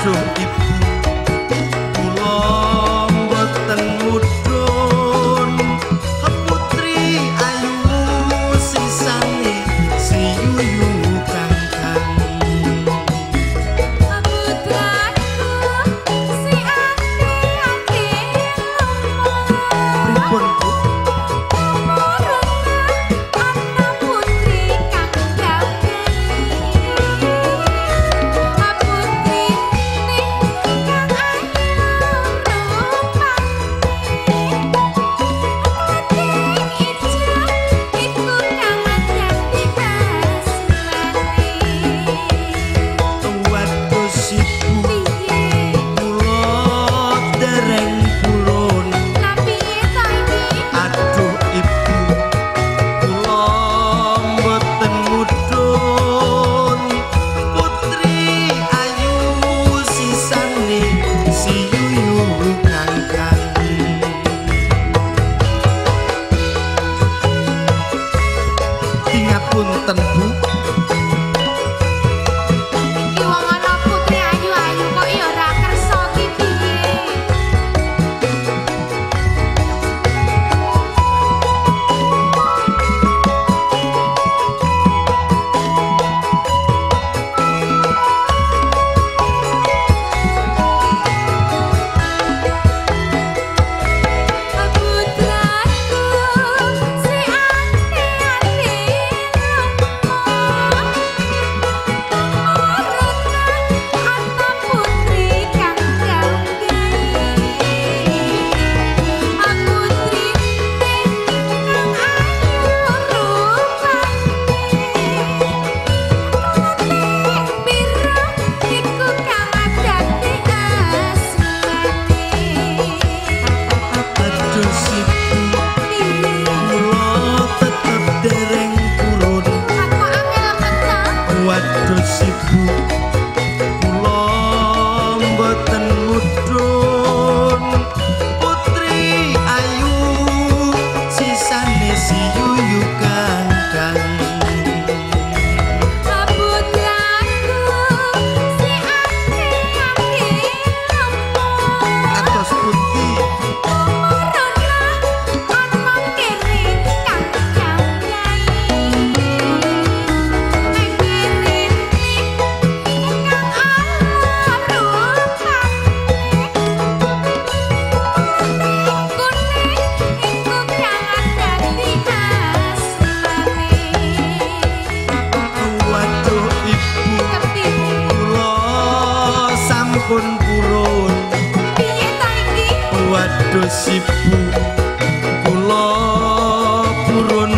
Aduh ibu kula mboten mudhun putri ayu sisane si yuyu kangkang putraku si ati-ati pripun Bu ana putri kang gawe putri kang ayu punten Bu iki wong ana putri ayu-ayu kok ya ora kersa ki piye Waduh ibu kula mboten mudhun putri ayu sisane si yuyu kangkang putraku si ati-ati atos pundi pun purun piye ta iki waduh ibu kula purun